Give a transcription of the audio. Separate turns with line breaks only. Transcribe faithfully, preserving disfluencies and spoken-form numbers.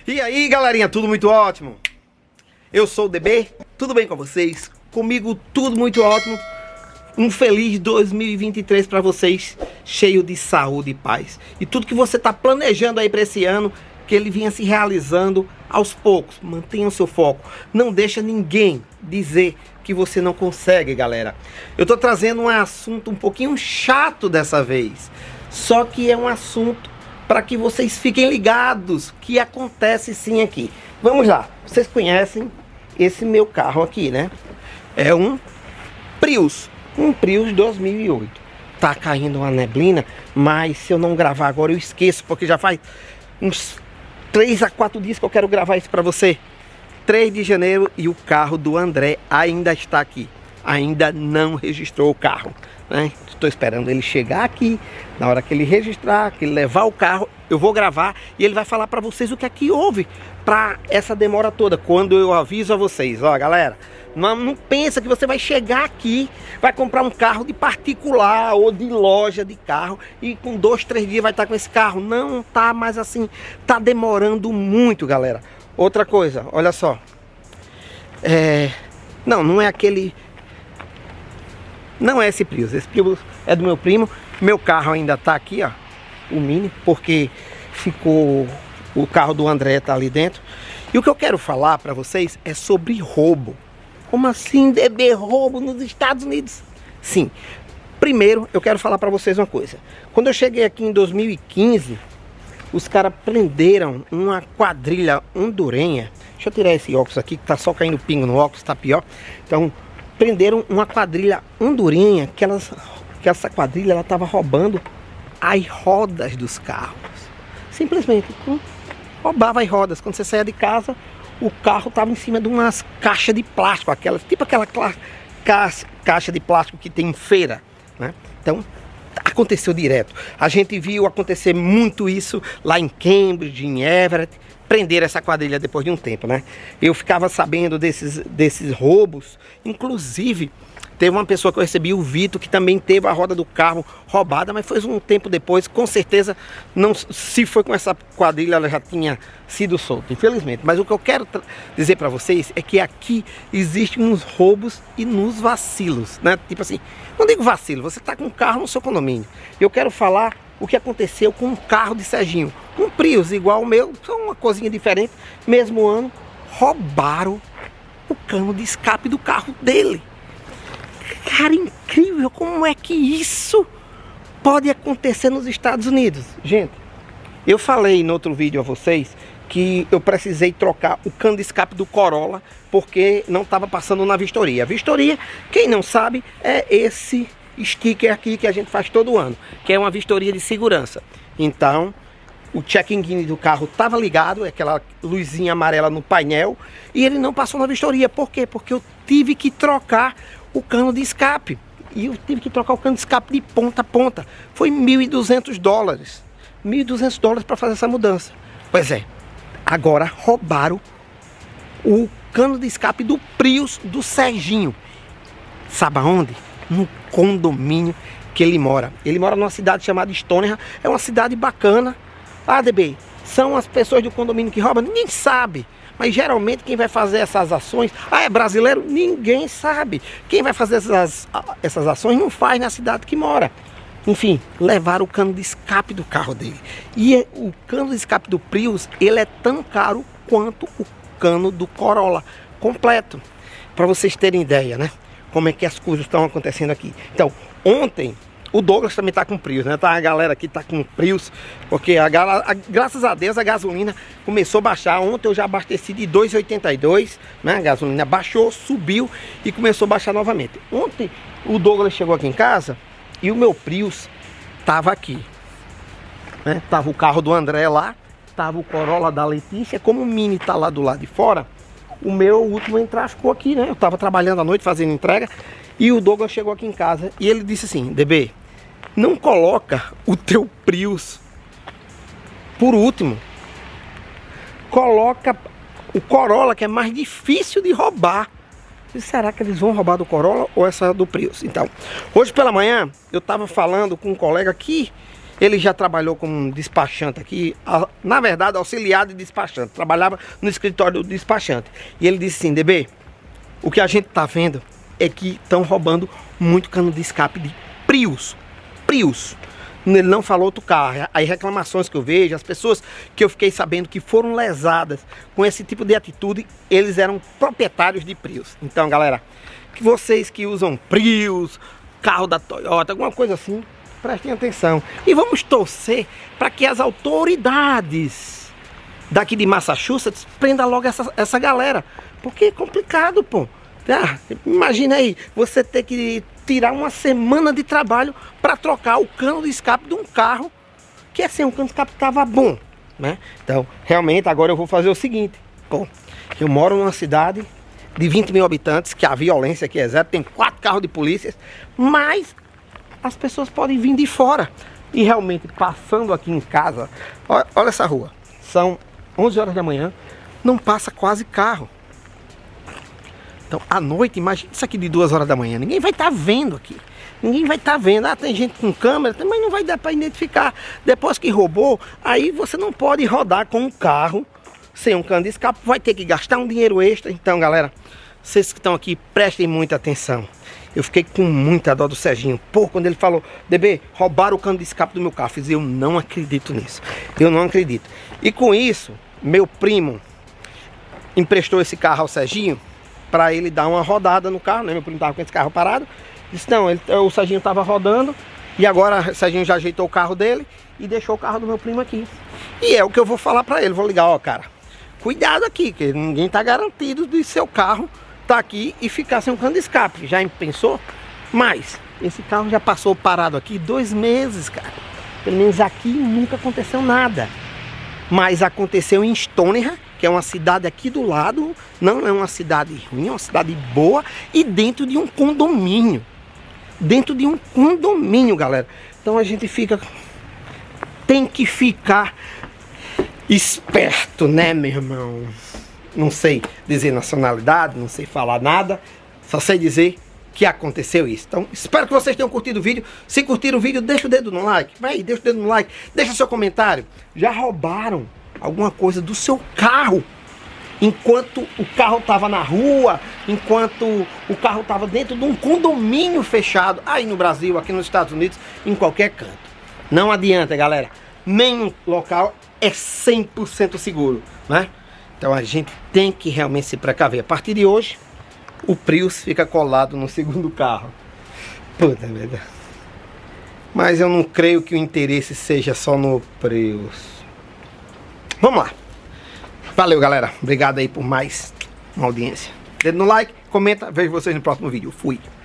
E aí, galerinha, tudo muito ótimo? Eu sou o D B, tudo bem com vocês? Comigo tudo muito ótimo. Um feliz dois mil e vinte e três para vocês, cheio de saúde e paz. E tudo que você está planejando aí para esse ano, que ele venha se realizando aos poucos. Mantenha o seu foco. Não deixa ninguém dizer que você não consegue, galera. Eu tô trazendo um assunto um pouquinho chato dessa vez. Só que é um assunto para que vocês fiquem ligados que acontece sim aqui. Vamos lá. Vocês conhecem esse meu carro aqui, né? É um Prius. Um Prius dois mil e oito. Tá caindo uma neblina, mas se eu não gravar agora eu esqueço, porque já faz uns três a quatro dias que eu quero gravar isso para você. três de janeiro e o carro do André ainda está aqui. Ainda não registrou o carro, né? Estou esperando ele chegar aqui. Na hora que ele registrar, que ele levar o carro, eu vou gravar e ele vai falar para vocês o que é que houve para essa demora toda. Quando eu aviso a vocês, ó, galera, não, não pensa que você vai chegar aqui, vai comprar um carro de particular ou de loja de carro e com dois, três dias vai estar com esse carro. Não tá mais assim, tá demorando muito, galera. Outra coisa, olha só. É... Não, não é aquele... Não é esse Prius. Esse Prius é do meu primo. Meu carro ainda tá aqui, ó. O Mini, porque ficou... O carro do André tá ali dentro. E o que eu quero falar para vocês é sobre roubo. Como assim, D B, roubo nos Estados Unidos? Sim. Primeiro, eu quero falar para vocês uma coisa. Quando eu cheguei aqui em dois mil e quinze... os caras prenderam uma quadrilha hondurenha. Deixa eu tirar esse óculos aqui, que tá só caindo pingo no óculos, tá pior. Então, prenderam uma quadrilha hondurenha, que, elas, que essa quadrilha ela tava roubando as rodas dos carros. Simplesmente, roubava as rodas. Quando você saía de casa, o carro tava em cima de umas caixas de plástico, aquelas, tipo aquela caixa, caixa de plástico que tem em feira, né? Então, aconteceu direto. A gente viu acontecer muito isso lá em Cambridge, em Everett. Prenderam essa quadrilha depois de um tempo, né? Eu ficava sabendo desses, desses roubos. Inclusive, teve uma pessoa que eu recebi, o Vitor, que também teve a roda do carro roubada, mas foi um tempo depois. Com certeza, não, se foi com essa quadrilha, ela já tinha sido solta, infelizmente. Mas o que eu quero dizer para vocês é que aqui existem uns roubos e nos vacilos, né? Tipo assim, não digo vacilo, você tá com um carro no seu condomínio. Eu quero falar o que aconteceu com um carro de Serginho. Um Prius igual o meu, só uma coisinha diferente, mesmo ano, roubaram o cano de escape do carro dele. Cara, incrível, como é que isso pode acontecer nos Estados Unidos? Gente, eu falei no outro vídeo a vocês que eu precisei trocar o cano de escape do Corolla porque não estava passando na vistoria. A vistoria, quem não sabe, é esse sticker aqui que a gente faz todo ano, que é uma vistoria de segurança. Então, o check engine do carro estava ligado, aquela luzinha amarela no painel, e ele não passou na vistoria. Por quê? Porque eu tive que trocar o cano de escape. E eu tive que trocar o cano de escape de ponta a ponta. Foi mil e duzentos dólares. mil e duzentos dólares para fazer essa mudança. Pois é, agora roubaram o cano de escape do Prius do Serginho. Sabe aonde? No condomínio que ele mora. Ele mora numa cidade chamada Stoneham. É uma cidade bacana. Ah, D B, são as pessoas do condomínio que roubam? Ninguém sabe. Mas geralmente quem vai fazer essas ações... Ah, é brasileiro? Ninguém sabe. Quem vai fazer essas, essas ações não faz na cidade que mora. Enfim, levaram o cano de escape do carro dele. E o cano de escape do Prius, ele é tão caro quanto o cano do Corolla completo. Para vocês terem ideia, né? Como é que as coisas estão acontecendo aqui. Então, ontem, o Douglas também está com Prius, né? Tá, a galera aqui está com Prius, porque a, a, graças a Deus a gasolina começou a baixar. Ontem eu já abasteci de dois reais e oitenta e dois, né? A gasolina baixou, subiu e começou a baixar novamente. Ontem o Douglas chegou aqui em casa e o meu Prius estava aqui, né? Tava o carro do André lá, tava o Corolla da Letícia. Como o Mini tá lá do lado de fora, o meu último entrar ficou aqui, né? Eu tava trabalhando à noite fazendo entrega e o Douglas chegou aqui em casa e ele disse assim: D B, não coloca o teu Prius por último, coloca o Corolla, que é mais difícil de roubar. E será que eles vão roubar do Corolla ou essa do Prius? Então, hoje pela manhã eu tava falando com um colega aqui Ele já trabalhou como despachante aqui, na verdade auxiliar de despachante, trabalhava no escritório do despachante. E ele disse assim: D B, o que a gente tá vendo é que estão roubando muito cano de escape de Prius. Prius. Ele não falou outro carro. As reclamações que eu vejo, as pessoas que eu fiquei sabendo que foram lesadas com esse tipo de atitude, eles eram proprietários de Prius. Então, galera, que vocês que usam Prius, carro da Toyota, alguma coisa assim, prestem atenção. E vamos torcer para que as autoridades daqui de Massachusetts prendam logo essa, essa galera. Porque é complicado, pô. Ah, imagina aí, você ter que tirar uma semana de trabalho para trocar o cano de escape de um carro que assim, o cano de escape estava bom, né? Então, realmente, agora eu vou fazer o seguinte. Bom, eu moro numa cidade de vinte mil habitantes, que a violência aqui é zero, tem quatro carros de polícia, mas as pessoas podem vir de fora. E realmente, passando aqui em casa, olha, olha essa rua, são onze horas da manhã, não passa quase carro. Então, à noite, imagina isso aqui de duas horas da manhã. Ninguém vai estar vendo aqui. Ninguém vai estar vendo. Ah, tem gente com câmera, mas não vai dar para identificar. Depois que roubou, aí você não pode rodar com um carro sem um cano de escape. Vai ter que gastar um dinheiro extra. Então, galera, vocês que estão aqui, prestem muita atenção. Eu fiquei com muita dó do Serginho. Pô, quando ele falou: D B, roubaram o cano de escape do meu carro. Eu fiz, eu não acredito nisso. Eu não acredito. E com isso, meu primo emprestou esse carro ao Serginho para ele dar uma rodada no carro, né? Meu primo estava com esse carro parado. Disse, não, ele, o Serginho estava rodando. E agora o Serginho já ajeitou o carro dele e deixou o carro do meu primo aqui. E é o que eu vou falar para ele. Vou ligar: ó, cara, cuidado aqui, que ninguém tá garantido de seu carro tá aqui e ficar sem um cano de escape. Já pensou? Mas esse carro já passou parado aqui dois meses, cara. Pelo menos aqui nunca aconteceu nada. Mas aconteceu em Stoneham, que é uma cidade aqui do lado. Não é uma cidade ruim, é uma cidade boa. E dentro de um condomínio. Dentro de um condomínio, galera. Então a gente fica... Tem que ficar esperto, né, meu irmão? Não sei dizer nacionalidade, não sei falar nada. Só sei dizer que aconteceu isso. Então, espero que vocês tenham curtido o vídeo. Se curtiram o vídeo, deixa o dedo no like. Vai aí, deixa o dedo no like. Deixa seu comentário. Já roubaram alguma coisa do seu carro enquanto o carro estava na rua, enquanto o carro estava dentro de um condomínio fechado, aí no Brasil, aqui nos Estados Unidos, em qualquer canto. Não adianta, galera. Nenhum local é cem por cento seguro, né? Então a gente tem que realmente se precaver. A partir de hoje, o Prius fica colado no segundo carro. Puta merda. Mas eu não creio que o interesse seja só no Prius. Vamos lá. Valeu, galera. Obrigado aí por mais uma audiência. Dedo no like, comenta. Vejo vocês no próximo vídeo. Fui.